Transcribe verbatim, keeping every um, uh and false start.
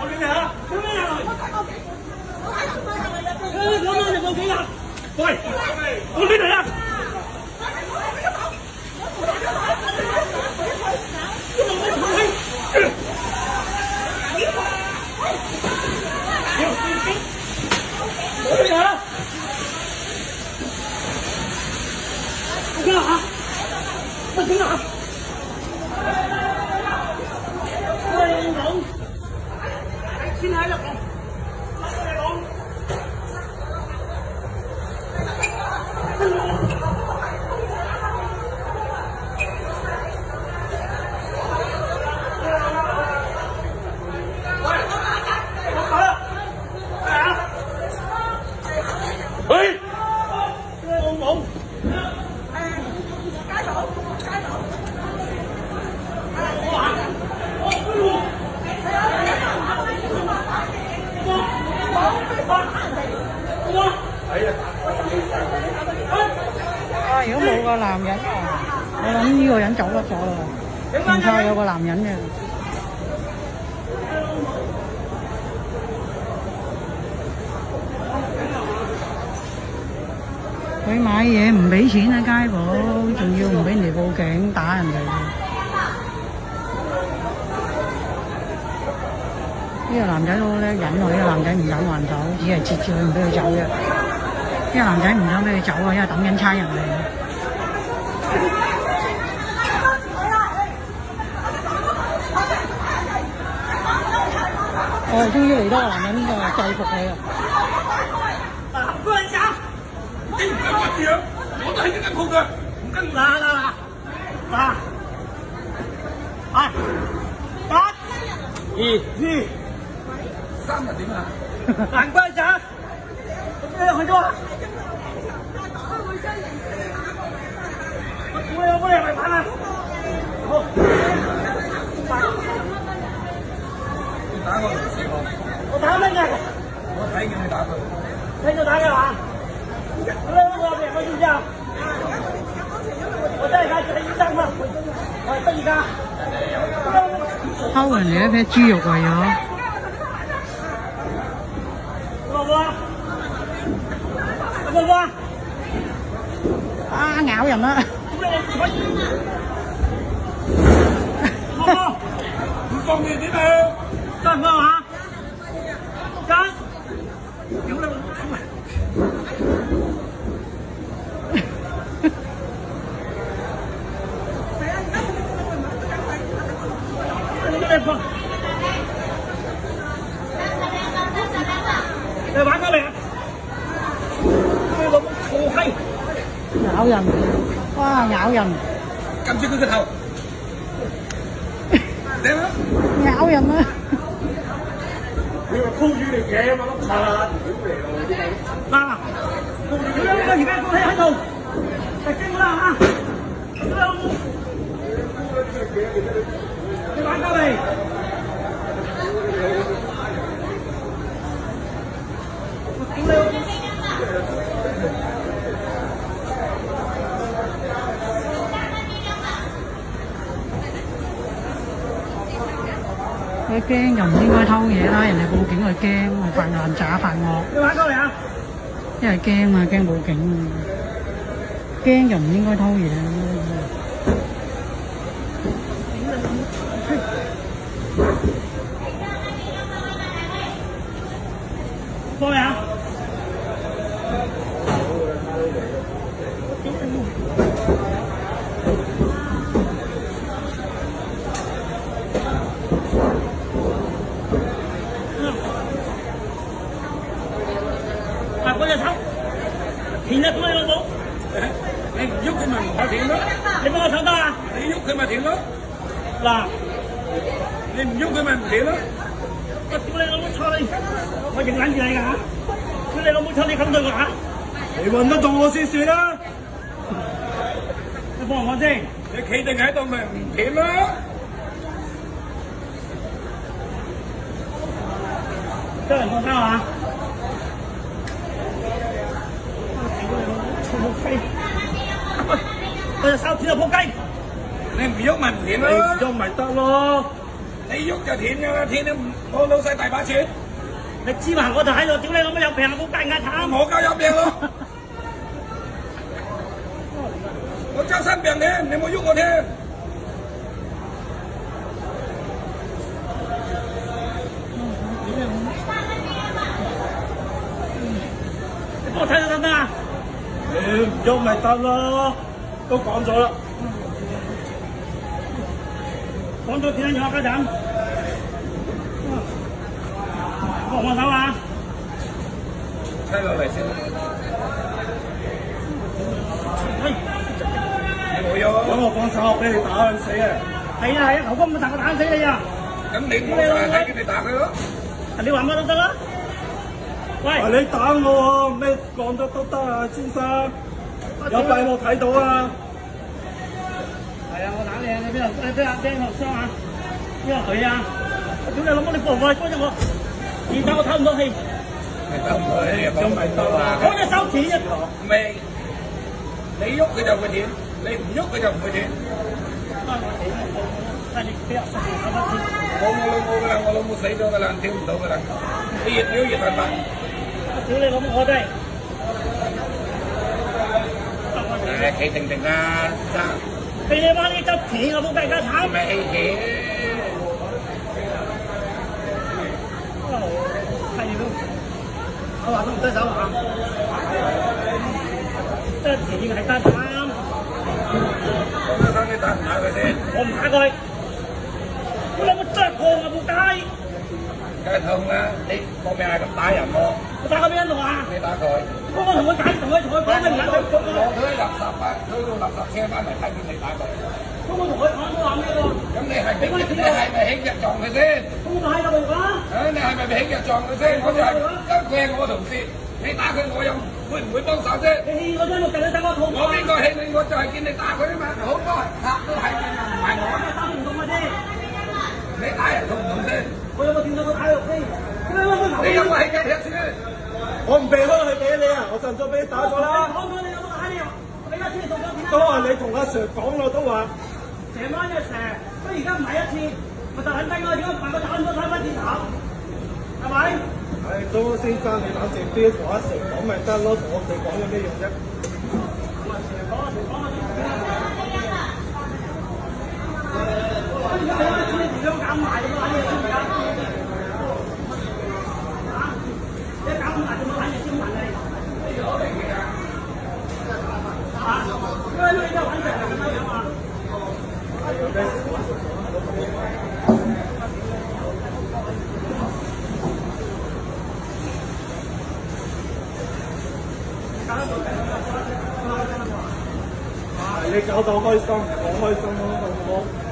警啊！報警啊！誒，講咩就報警啊！喂，報警嚟啊！報警啊！報警啊！報警啊！喂，老，先喺度講，你講。喂，老母，誒，街道，街道，我話，我我係啊，啊，如果冇個男人啊，我諗呢個人走甩咗啦，前菜有個男人嘅。佢買嘢唔俾錢啊，街寶，仲要唔俾人哋報警打人哋。呢個男仔都好叻忍喎，呢個男仔唔敢還手，只係截住佢唔俾佢走嘅。呢個男仔唔想俾佢走啊，因為等緊差人嚟。哦，終於嚟到個男人就制服你啦！啊，唔該你啊！你唔跟我樣，我都喺呢間鋪嘅，唔跟嗱嗱嗱嗱，係八二二三日點啊？難怪咋？咩去咗啊？我有冇人嚟玩啊？好，你打我唔死我，我打乜嘢？我睇見你打佢，睇佢打嘅嘛？我我兩個知唔知啊？我真係睇住醫生啊！我係得而家偷人哋一撇豬肉為咗。老婆，老婆，啊咬人啦！老婆，唔放你點啊？得唔得啊？得。屌你老母！你玩咗未啊？你老母臭閪！咬人，哇咬人！撳住佢個頭，點啊？咬人啊！你話箍住條頸嘛？碌柒嗱，咁樣個而家個氣喺度，就驚我啦嚇！你玩咗未？佢驚就唔應該偷嘢啦，人哋報警佢驚，咪發爛渣發惡。你玩過嚟啊？因為驚啊，驚報警啊，驚就唔應該偷嘢。過嚟啊！嗱，嗰隻手填得到你老母，你唔喐佢咪唔填咯？你幫我手得啊？你喐佢咪填咯？嗱，你唔喐佢咪唔填咯？我屌你老母錯你！我認撚住你㗎嚇！屌你老母錯你咁對我嚇！你揾得到我先算啦！你幫我先，你企定喺度咪唔填咯？得人放生啊！臭雞！我隻手指就仆雞！你唔喐咪唔填咯？你唔喐咪得咯！ 你喐就斷㗎啦，斷都唔我老細大把錢。 你知埋我就喺度，屌你老母有病冇計嗌慘。 我夠有病咯，我周身病添，你冇喐我添。 你幫我睇下得唔得啊？ 你唔喐咪得咯，都講咗啦。 講咗點樣家陣？幫我手啊！ 睇落嚟先。 喂， 你冇喐，咁我幫手俾你打死啊！ 係啊係啊，頭哥唔打我打死你啊！ 咁你我就係睇見你打佢咯。 你話乜都得啦。喂， 你打我咩講得都得啊，先生。有閉幕睇到啊！ 係啊，我打你啊！你邊度？你邊啊？邊度傷啊？邊個腿啊？我屌你老母！你過唔過嚟幫咗我？而家我唞唔到氣。 你唞唔到氣，咁咪得啦。 我隻手斷一個。 未，你喐佢就會斷，你唔喐佢就唔會斷。 細力啲啊！細力打翻先。 我我老母㗎啦，我老母死咗㗎啦，屌唔到㗎啦。你越屌越犯法。 屌你老母！我真係。 誒，企定定啊，生。 俾你媽啲執錢，我冇計家慘。 咪氣錢。 係咯，我話都唔得手啊！執錢係得慘。 我生你打唔打佢先？ 我唔打佢。我有冇執過啊？冇街。 梗係痛啦！你搏命係咁打人喎。 我打佢邊度啊？ 你打佢。 我我同佢解，同佢同佢講，你唔打佢。 攞佢啲垃圾啊，推到垃圾車翻嚟睇見你打佢。 咁我同佢講都話咩喎？ 咁你係咪你係咪輕日撞佢先？ 咁我喺度嚟講。 誒，你係咪輕日撞佢先？我就係因佢係我同事，你打佢我又會唔會幫手啫？ 你氣我真係就你等我痛。 我邊個氣你？我就係見你打佢啊嘛！好多客都係唔係我。 打唔痛嘅啫。 你打人痛唔痛先？ 我有冇見到佢打肉先？ 你有冇氣嘅先？我唔避開佢俾你啊！我上咗俾你打咗啦。 講咗你有冇打你啊？你而家先同我點啊？ 都係你同阿 Sir 講咯，都話。 成晚一成，不過而家唔係一次，咪就撚低我點解扮個打咗睇翻轉頭，係咪？ 係，周先生你冷靜啲，同阿 Sir 講咪得咯，同我哋講有咩用啫？ 咁啊，成講啊，成講啊，跟住你開始你點樣搞埋咁啊？嘢先唔搞，嚇！一搞埋咁啊，嘢先問你。嚇！因為你而家揾食係咁樣嘛。你搞到開心，我開心咯，好唔好？